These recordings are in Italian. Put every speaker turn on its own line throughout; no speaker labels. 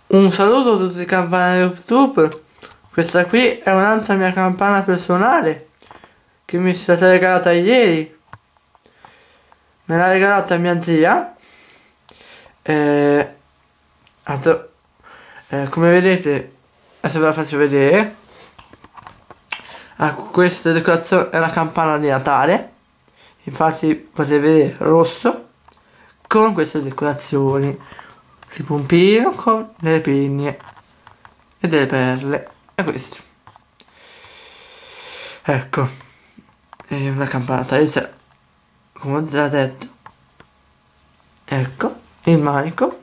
Un saluto a tutti i campanelli YouTube. Questa qui è un'altra mia campana personale che mi è stata regalata ieri. Me l'ha regalata mia zia. Come vedete, adesso ve la faccio vedere. Questa decorazione è una campana di Natale. Infatti potete vedere rosso con queste decorazioni. Il pompino con delle pigne e delle perle. E questo. Ecco. E una campana natalizia, come ho già detto. Ecco. Il manico.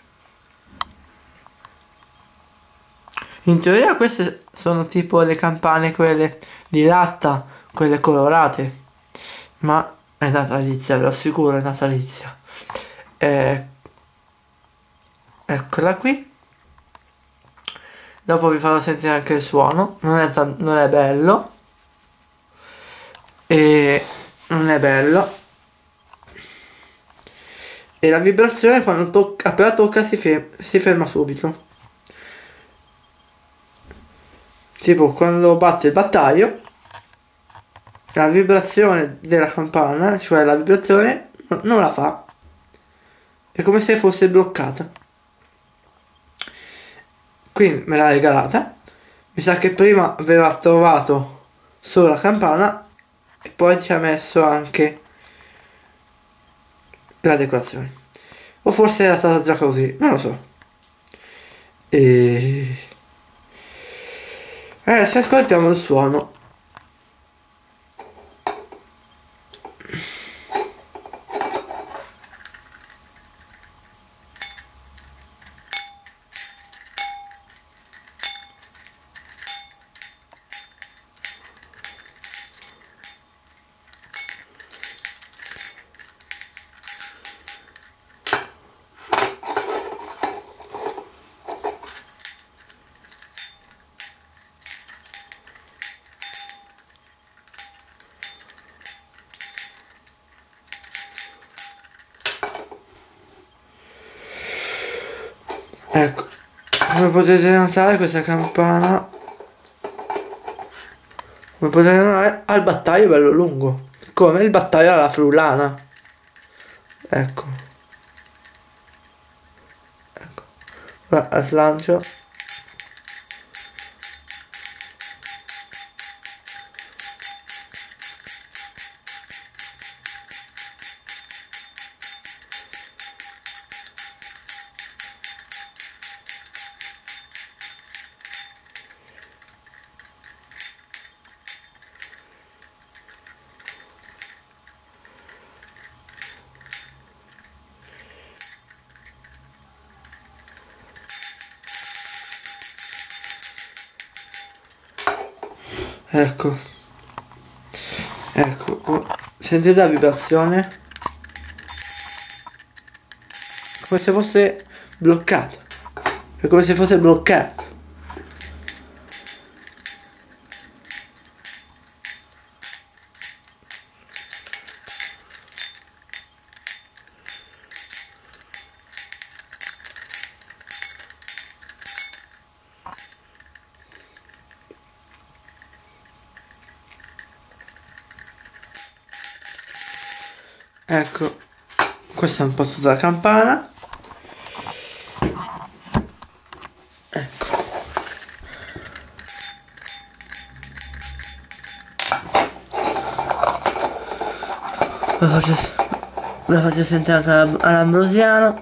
In teoria queste sono tipo le campane quelle di latta, quelle colorate. Ma è natalizia, ve lo assicuro, è natalizia. Eccola qui. Dopo vi farò sentire anche il suono. Non è bello. E non è bello. E la vibrazione quando appena tocca si ferma subito. Tipo quando batte il battaglio, la vibrazione della campana, cioè la vibrazione, non la fa. È come se fosse bloccata. Quindi me l'ha regalata. Mi sa che prima aveva trovato solo la campana e poi ci ha messo anche la decorazione. O forse era stata già così, non lo so. E adesso ascoltiamo il suono. Ecco, come potete notare questa campana, come potete notare, ha il battaglio bello lungo, come il battaglio alla friulana. Ecco. Ecco. Ora la slancio. Ecco, ecco, sentite la vibrazione? Come se fosse bloccato, è come se fosse bloccato. Ecco, questo è un po' tutta la campana. Ecco. La faccio sentire anche all'Ambrosiano.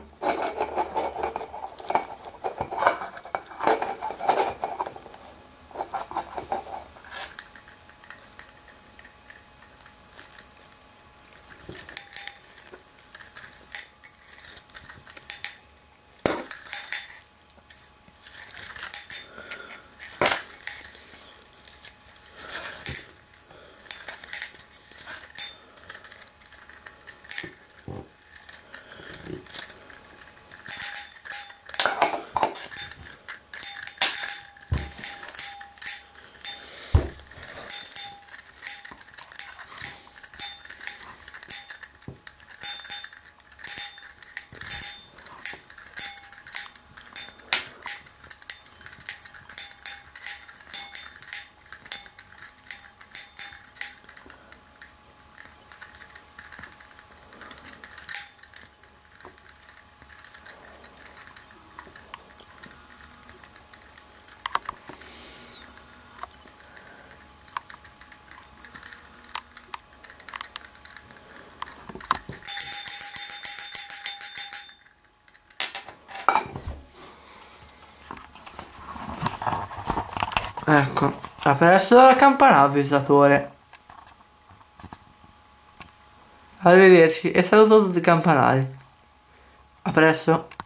Ecco, ha perso la campana avvisatore. Arrivederci e saluto tutti i campanari. A presto.